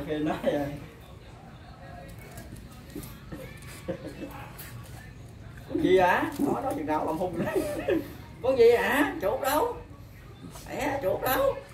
khi nói vậy. Con gì hả? Nói chừng nào làm hung đấy. Con gì hả? Chuột đâu? Mẹ chuột đâu?